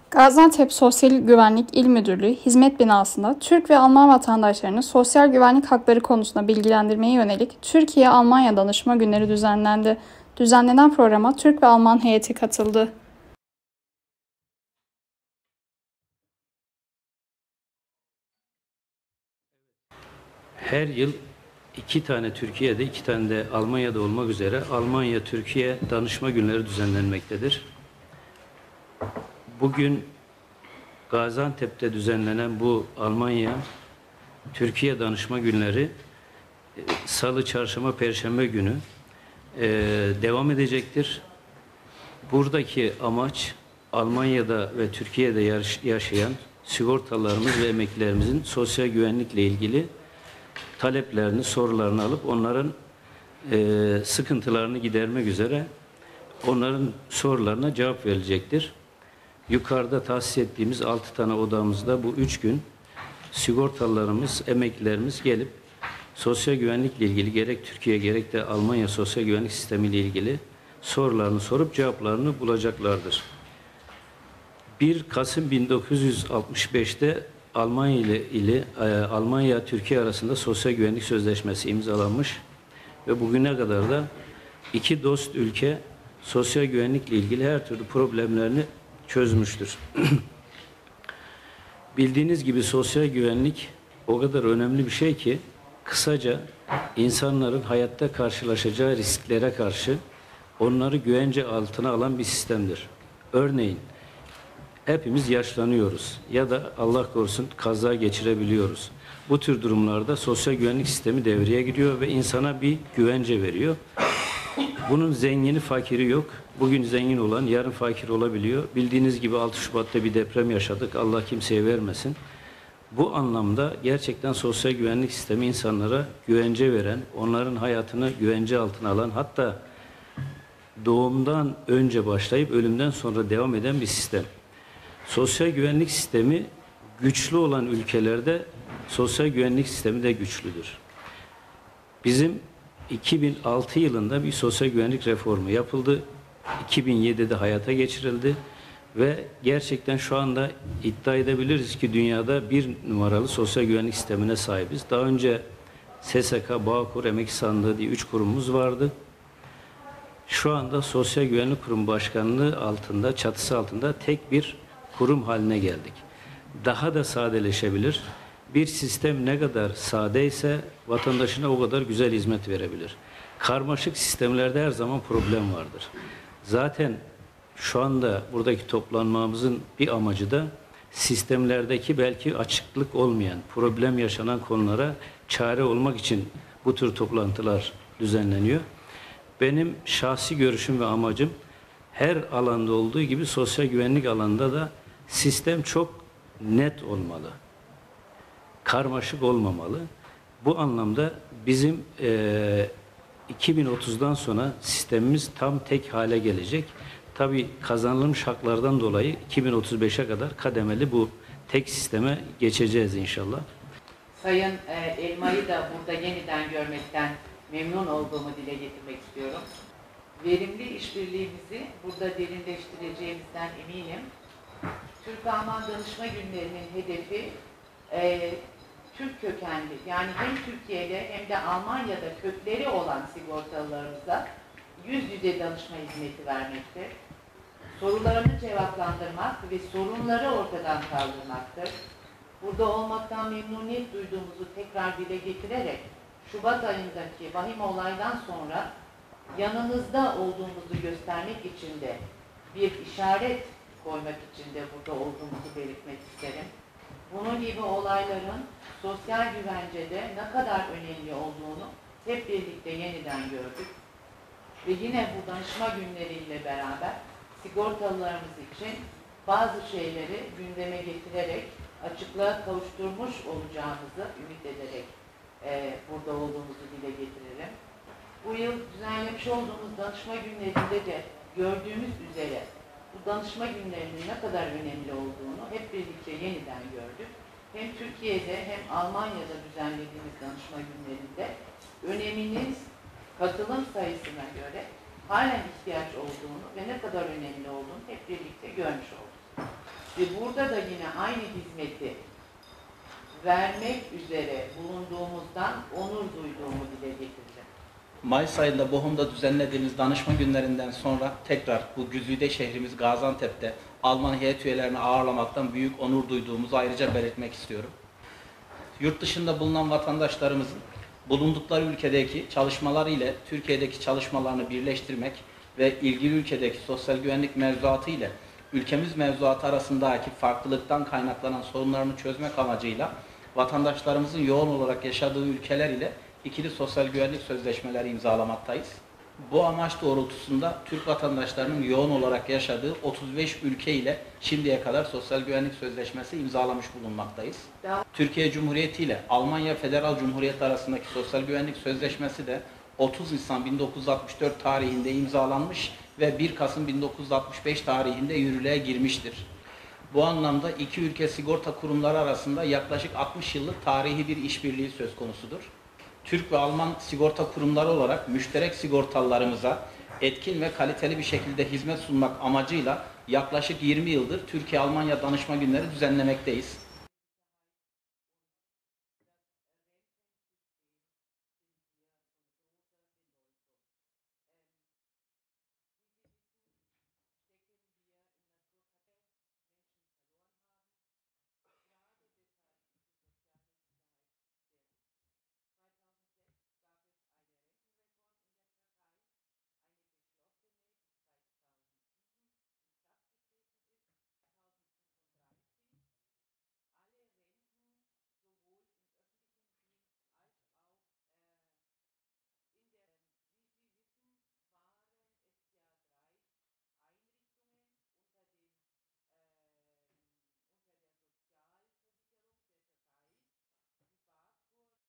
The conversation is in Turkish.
Gaziantep Sosyal Güvenlik İl Müdürlüğü hizmet binasında Türk ve Alman vatandaşlarını sosyal güvenlik hakları konusunda bilgilendirmeye yönelik Türkiye-Almanya Danışma Günleri düzenlendi. Düzenlenen programa Türk ve Alman heyeti katıldı. Her yıl iki tane Türkiye'de, iki tane de Almanya'da olmak üzere Almanya-Türkiye Danışma Günleri düzenlenmektedir. Bugün Gaziantep'te düzenlenen bu Almanya-Türkiye Danışma Günleri Salı, Çarşamba, Perşembe günü devam edecektir. Buradaki amaç Almanya'da ve Türkiye'de yaşayan sigortalılarımız ve emeklilerimizin sosyal güvenlikle ilgili taleplerini, sorularını alıp onların sıkıntılarını gidermek üzere onların sorularına cevap verilecektir. Yukarıda tahsis ettiğimiz 6 tane odamızda bu 3 gün sigortalılarımız, emeklilerimiz gelip sosyal güvenlikle ilgili gerek Türkiye gerek de Almanya sosyal güvenlik sistemiyle ilgili sorularını sorup cevaplarını bulacaklardır. 1 Kasım 1965'te Almanya Türkiye arasında sosyal güvenlik sözleşmesi imzalanmış ve bugüne kadar da iki dost ülke sosyal güvenlikle ilgili her türlü problemlerini çözmüştür. Bildiğiniz gibi sosyal güvenlik o kadar önemli bir şey ki kısaca insanların hayatta karşılaşacağı risklere karşı onları güvence altına alan bir sistemdir. Örneğin hepimiz yaşlanıyoruz ya da Allah korusun kaza geçirebiliyoruz. Bu tür durumlarda sosyal güvenlik sistemi devreye giriyor ve insana bir güvence veriyor. Bunun zengini fakiri yok. Bugün zengin olan yarın fakir olabiliyor. Bildiğiniz gibi 6 Şubat'ta bir deprem yaşadık. Allah kimseye vermesin. Bu anlamda gerçekten sosyal güvenlik sistemi insanlara güvence veren, onların hayatını güvence altına alan, hatta doğumdan önce başlayıp ölümden sonra devam eden bir sistem. Sosyal güvenlik sistemi güçlü olan ülkelerde sosyal güvenlik sistemi de güçlüdür. Bizim 2006 yılında bir sosyal güvenlik reformu yapıldı. 2007'de hayata geçirildi ve gerçekten şu anda iddia edebiliriz ki dünyada bir numaralı sosyal güvenlik sistemine sahibiz. Daha önce SSK, Bağkur, Emekli Sandığı diye 3 kurumumuz vardı. Şu anda Sosyal Güvenlik Kurumu Başkanlığı altında, çatısı altında tek bir kurum haline geldik. Daha da sadeleşebilir. Bir sistem ne kadar sade ise vatandaşına o kadar güzel hizmet verebilir. Karmaşık sistemlerde her zaman problem vardır. Zaten şu anda buradaki toplanmamızın bir amacı da sistemlerdeki belki açıklık olmayan, problem yaşanan konulara çare olmak için bu tür toplantılar düzenleniyor. Benim şahsi görüşüm ve amacım her alanda olduğu gibi sosyal güvenlik alanında da sistem çok net olmalı. Karmaşık olmamalı. Bu anlamda bizim 2030'dan sonra sistemimiz tam tek hale gelecek. Tabii kazanılmış haklardan dolayı 2035'e kadar kademeli bu tek sisteme geçeceğiz inşallah. Sayın Elmay'ı da burada yeniden görmekten memnun olduğumu dile getirmek istiyorum. Verimli işbirliğimizi burada derinleştireceğimizden eminim. Türk-Alman Danışma Günleri'nin hedefi Türk kökenli, yani hem Türkiye'de hem de Almanya'da kökleri olan sigortalılarımıza yüz yüze danışma hizmeti vermektir. Sorularını cevaplandırmak ve sorunları ortadan kaldırmaktır. Burada olmaktan memnuniyet duyduğumuzu tekrar dile getirerek Şubat ayındaki vahim olaydan sonra yanınızda olduğumuzu göstermek için de bir işaret koymak için de burada olduğumuzu belirtmek isterim. Bunun gibi olayların sosyal güvencede ne kadar önemli olduğunu hep birlikte yeniden gördük. Ve yine bu danışma günleriyle beraber sigortalılarımız için bazı şeyleri gündeme getirerek açıklığa kavuşturmuş olacağımızı ümit ederek burada olduğumuzu dile getiririm. Bu yıl düzenlemiş olduğumuz danışma günlerinde de gördüğümüz üzere bu danışma günlerinin ne kadar önemli olduğunu hep birlikte yeniden gördük. Hem Türkiye'de hem Almanya'da düzenlediğimiz danışma günlerinde öneminiz katılım sayısına göre halen ihtiyaç olduğunu ve ne kadar önemli olduğunu hep birlikte görmüş olduk. ve burada da yine aynı hizmeti vermek üzere bulunduğumuzdan onur duyduğumu dile getireceğim. Mayıs ayında Bochum'da düzenlediğimiz danışma günlerinden sonra tekrar bu güzide şehrimiz Gaziantep'te Alman heyet üyelerini ağırlamaktan büyük onur duyduğumuzu ayrıca belirtmek istiyorum. Yurt dışında bulunan vatandaşlarımızın bulundukları ülkedeki çalışmaları ile Türkiye'deki çalışmalarını birleştirmek ve ilgili ülkedeki sosyal güvenlik mevzuatı ile ülkemiz mevzuatı arasındaki farklılıktan kaynaklanan sorunlarını çözmek amacıyla vatandaşlarımızın yoğun olarak yaşadığı ülkeler ile ikili sosyal güvenlik sözleşmeleri imzalamaktayız. Bu amaç doğrultusunda Türk vatandaşlarının yoğun olarak yaşadığı 35 ülke ile şimdiye kadar sosyal güvenlik sözleşmesi imzalamış bulunmaktayız. Türkiye Cumhuriyeti ile Almanya Federal Cumhuriyeti arasındaki sosyal güvenlik sözleşmesi de 30 Nisan 1964 tarihinde imzalanmış ve 1 Kasım 1965 tarihinde yürürlüğe girmiştir. Bu anlamda iki ülke sigorta kurumları arasında yaklaşık 60 yıllık tarihi bir işbirliği söz konusudur. Türk ve Alman sigorta kurumları olarak müşterek sigortalılarımıza etkin ve kaliteli bir şekilde hizmet sunmak amacıyla yaklaşık 20 yıldır Türkiye-Almanya danışma günleri düzenlemekteyiz.